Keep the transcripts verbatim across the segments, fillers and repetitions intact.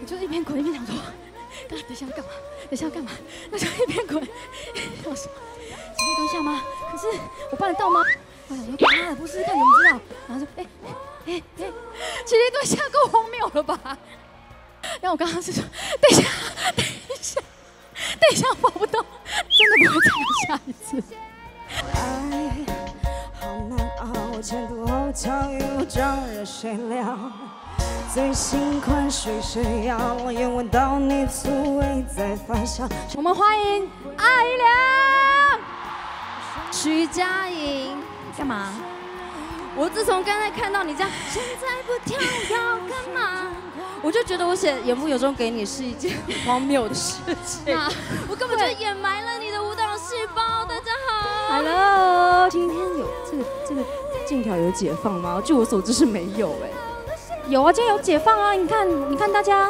我就一边滚一边想说，等一下要干嘛？等一下要干嘛？那就一边滚，想说起立蹲下吗？可是我办得到吗？我想说，啊，不试试看怎么知道？然后就哎哎哎，起立蹲下够荒谬了吧？然后我刚刚是说，等一下，等一下，等一下我跑不动，真的不会再有下一次。 爱好难熬，前凸后翘又让人谁料？最心宽水谁要？也闻到你滋味在发酵。 我们欢迎艾怡良、徐佳莹，干嘛？ 我自从刚才看到你这样，现在不跳要干嘛？我就觉得我写言不由衷给你是一件很荒谬的事情。我根本就掩埋了你的舞蹈细胞。大家好 ，Hello， 今天有这个这个禁条有解放吗？据我所知是没有哎、 欸。有啊，今天有解放啊！你看，你看大家，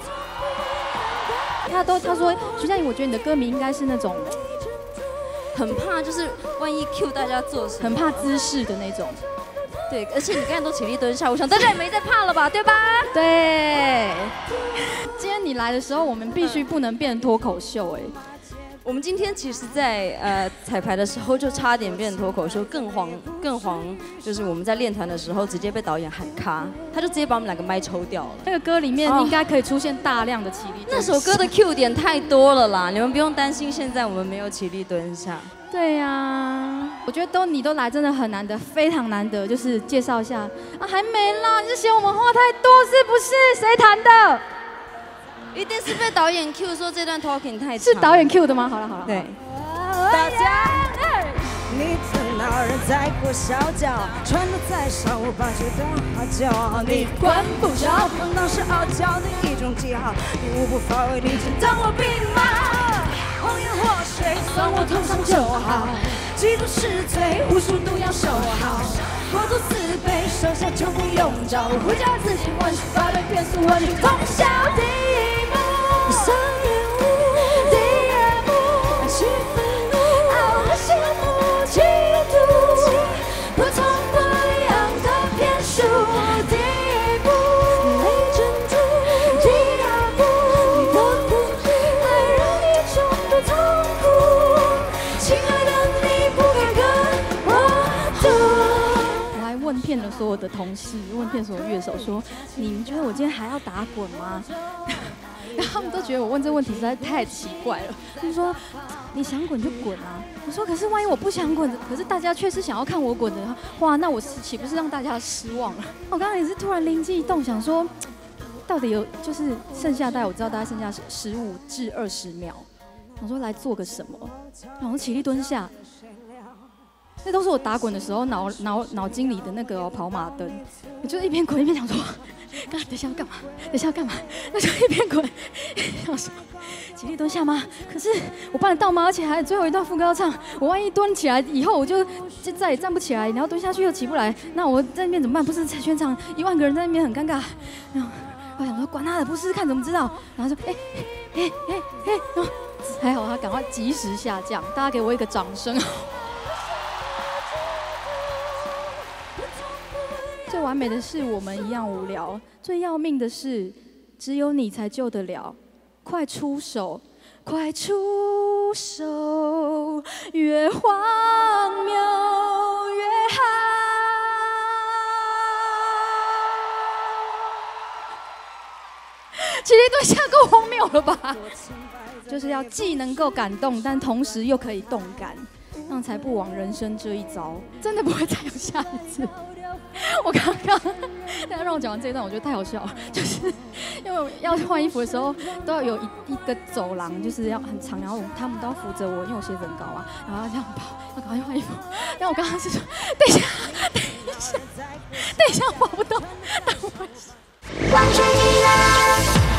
他都他说徐佳莹，我觉得你的歌名应该是那种很怕，就是万一 Q 大家做什么， 很怕姿势的那种。 对，而且你刚才都起立蹲下，我想大家也没在怕了吧，对吧？ 对。今天你来的时候，我们必须不能变脱口秀哎、欸。 我们今天其实在，在呃彩排的时候就差点变脱口秀，更黄更黄，就是我们在练团的时候直接被导演喊卡，他就直接把我们两个麦抽掉了。 那个歌里面应该可以出现大量的起立蹲下。 那首歌的 Q 点太多了啦，你们不用担心，现在我们没有起立蹲下。 对呀、啊，我觉得都你都来真的很难得，非常难得，就是介绍一下啊，还没啦，你是嫌我们话太多是不是？谁弹的？ 一定是被导演 Q 说这段 talking 太长。 是导演 Q 的吗？好了好了。 对。 大家，你在哪人在裹小脚，穿得再少，我把觉得好骄傲，你管不着，当当是傲娇的一种记号，你无不发威，你真当我兵马，红颜祸水算我头上就好，嫉妒是罪，无数毒药收好，过度自卑，手下就不用找，回家自己温习，八百变速文具，通宵第一幕，三点五，第二幕，爱气愤怒，傲的羡慕，嫉妒，不同不一样的变数，第一步没珍珠，第二步你的付出，爱让你重的痛苦，亲爱的你不该跟我赌。 我还问遍了所有的同事，问遍所有乐手说，你们觉得我今天还要打滚吗？然后他们都觉得我问这个问题实在太奇怪了。他们说，你想滚就滚啊。我说，可是万一我不想滚，可是大家却是想要看我滚的，哇，那我岂不是让大家失望了？我刚刚也是突然灵机一动，想说，到底有就是剩下大概我知道大概剩下十五至二十秒，我说来做个什么？然后起立蹲下。那都是我打滚的时候脑脑脑筋里的那个、哦、跑马灯，我就一边滚一边想说，刚等一下要干嘛？等一下要干嘛？那就一边滚，想说起立蹲下吗？可是我办得到吗？而且还有最后一段副歌要唱，我万一蹲起来以后，我就就再也站不起来，然后蹲下去又起不来，那我在那边怎么办？不是全场一万个人在那边很尴尬。然后我想说，管他的，不试试看怎么知道？然后说，哎哎哎哎，然后还好他赶快及时下降，大家给我一个掌声。最完美的是我们一样无聊，最要命的是只有你才救得了。快出手，快出手，越荒谬越好。起立蹲下够荒谬了吧？就是要既能够感动，但同时又可以动感，这样才不枉人生这一遭。真的不会再有下一次。我刚刚，大家让我讲完这一段，我觉得太好笑了。就是因为要换衣服的时候，都要有一一个走廊，就是要很长，然后他们都要扶着我，因为我鞋子很高啊，然后要这样跑，要赶快换衣服。但我刚刚是说，等一下，等一下，等一下，跑不动，等我一下。 完全依然。